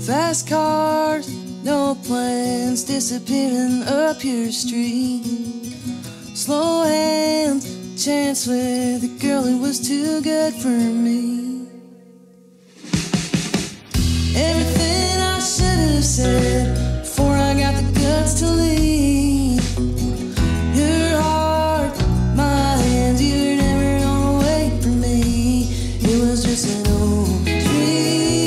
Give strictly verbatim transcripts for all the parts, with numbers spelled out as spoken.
Fast cars, no plans, disappearing up your street. Slow hands, chance with a girl who was too good for me. Everything I should have said before I got the guts to leave. Your heart, my hands, you were never gonna wait for me. It was just an old dream.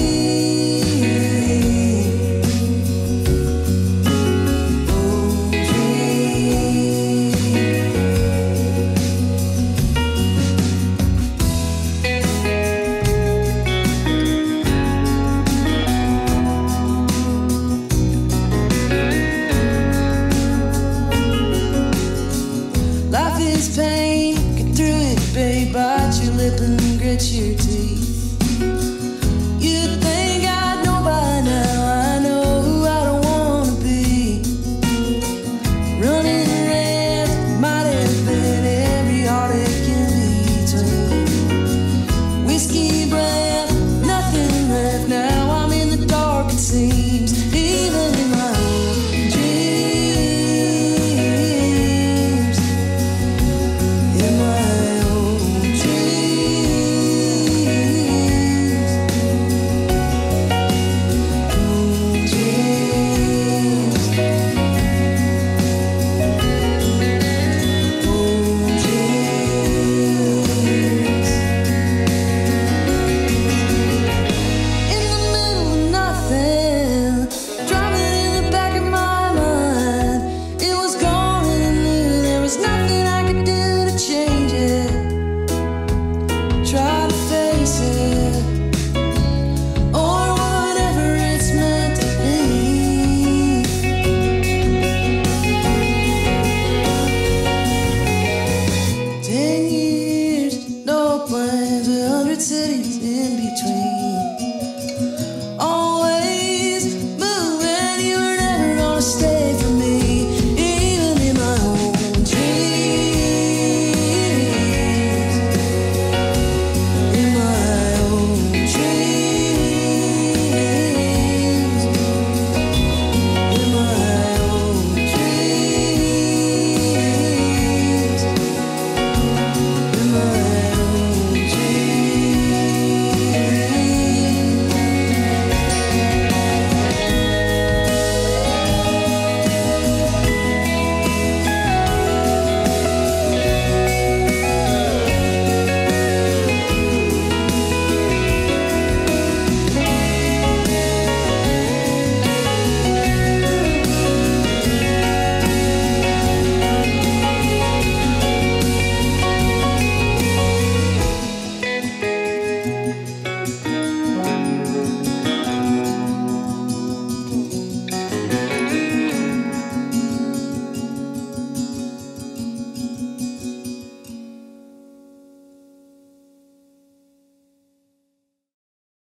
Old dream. Life is pain, get through it, babe. Bite your lip and grit your teeth.